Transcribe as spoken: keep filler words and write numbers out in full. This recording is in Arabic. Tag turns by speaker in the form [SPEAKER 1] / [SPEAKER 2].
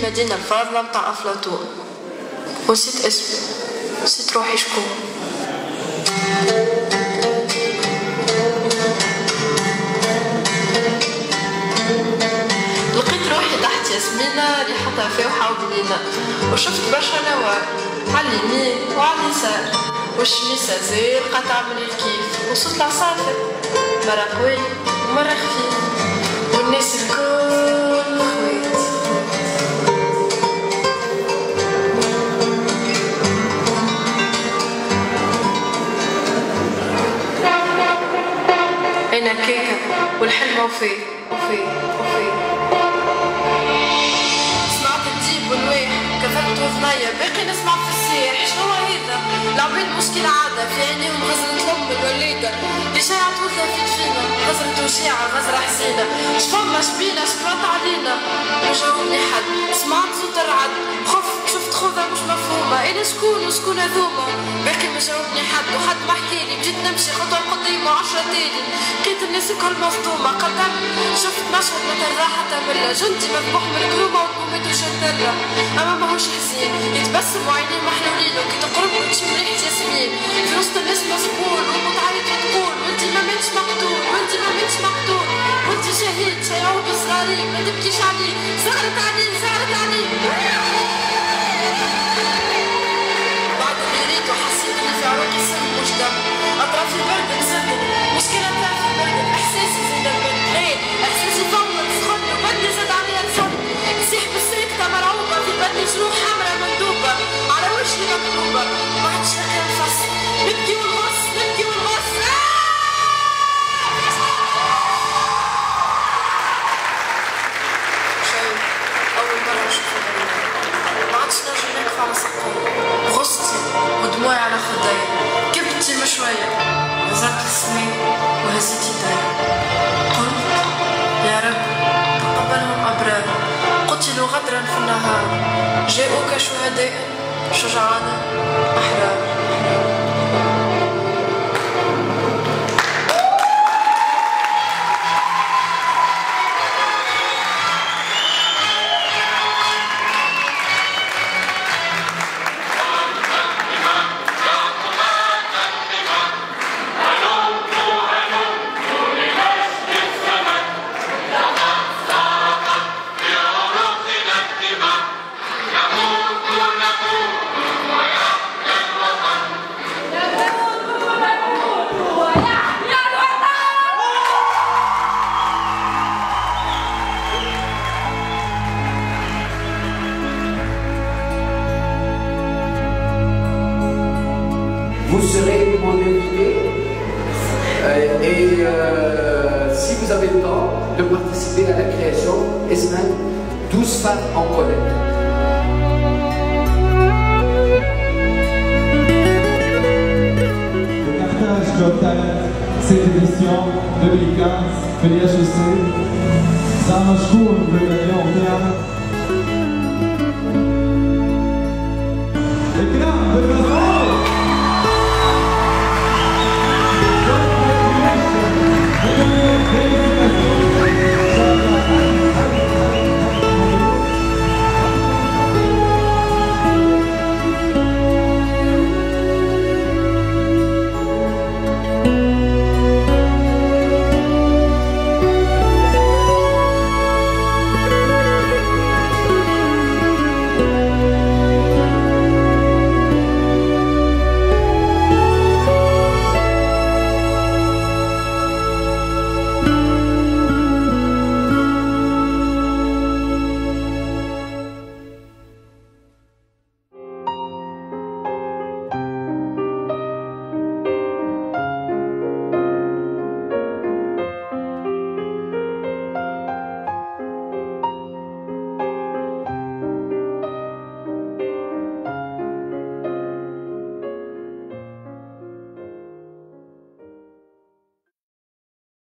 [SPEAKER 1] المدينة الفاضلة متاع أفلاطون، ونسيت اسمه، نسيت روحي شكون. لقيت روحي تحت ياسمينة ريحتها فاوحة وبنينة، وشفت برشا نوار على اليمين وعلى اليسار، والشميسة زي بقات تعمل الكيف، وصوت العصافر مرة قوي ومرة خفيف، والناس الكل خوات. أنا كيكة والحلم وفي وفي وفي. سمعت الديب والنواح كفلت وثنية باقي نسمع في السياح. شنو هذا؟ العباد مشكلة عادة في عينيهم غزرة الأم الوليدة اللي شايعة توثى في دفينة، غزرة وشيعة غزرة حسينة. شفما شبينا شفرات علينا ما جاوبني حد. سمعت صوت الرعد خفت شفت خوذة مش مفهومة. أنا شكون وشكون هذوما؟ باقي ما جاوبني حد وحد ما حكالي. بديت نمشي خطوة قديمة عشرة تالي، لقيت الناس الكل مصدومة. قدم شفت مشهد ما تراحة تملة، جندي مذبوح من الكرومة وطمومات وشندلة. أما ماهوش حزين يتبسم وعينيه محلولين، وكي تقرب وتشم ريحة ياسمين في وسط الناس مسؤول ومتعيط وتقول وانتي ما ماتش مقتول وانتي ما ماتش مقتول وانتي شهيد شيعوب صغارين ما تبكيش عليه. زغرت عليه زغرت عليه. بعد اللي ريت وحسيت اني في عروقي سم مش دم. اطراف البرد نسدد مشكلة اطراف البرد. احساسي زاد البرد غير احساسي فوت سخن وبدي زاد عليا الفن. نسيح بالسكتة مرعوبة في بدني جروح حمرا مندوبة على وجهي مكتوبة. ما عادش لاقي نفس نبكي ونغص نبكي ونغص. شيء أول مرة نشوفه بالليل، ما عادش نرجع نقف على سقي. غصتي ودموعي على خدي، كبتي مشوية نظرت للسماء وهزيت يدي. قلت يا رب تقبلهم أبرار قتلوا غدرا في النهار، جاءوك شهداء شجعانا أحرار.
[SPEAKER 2] Vous serez mon invité euh, et euh, si vous avez le temps de participer à la création Esmen, douze femmes en colère.
[SPEAKER 3] Le Carthage Job Talent, cette édition deux mille quinze, P D H E C, Sama Shkour, le gagnant en théâtre. Et bien,